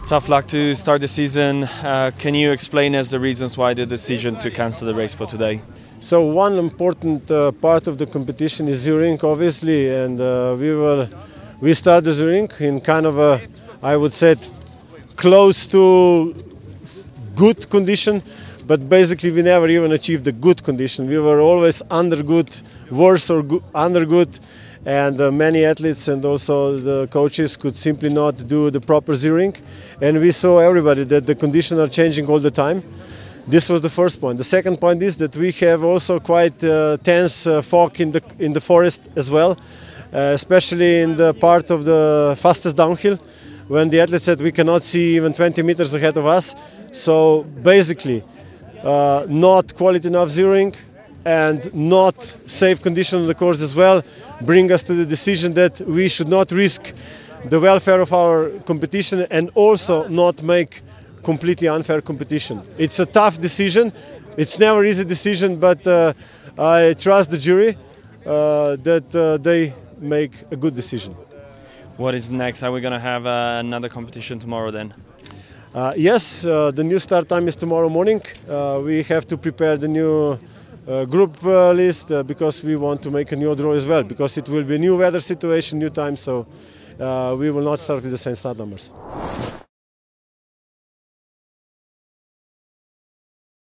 Tough luck to start the season. Can you explain us the reasons why the decision to cancel the race for today? So one important part of the competition is Zurich, obviously, and we start the Zurich in kind of a, I would say, close to good condition, but basically we never even achieved the good condition. We were always under good, worse or under good, and many athletes and also the coaches could simply not do the proper Zurich, and we saw everybody that the conditions are changing all the time. This was the first point. The second point is that we have also quite tense fog in the forest as well, especially in the part of the fastest downhill, when the athlete said we cannot see even 20 meters ahead of us. So basically, not quality enough zeroing and not safe condition on the course as well bring us to the decision that we should not risk the welfare of our competition and also not make completely unfair competition. It's a tough decision. It's never easy decision, but I trust the jury that they make a good decision. What is next? Are we going to have another competition tomorrow then? Yes, the new start time is tomorrow morning. We have to prepare the new group list because we want to make a new draw as well, because it will be a new weather situation, new time, so we will not start with the same start numbers.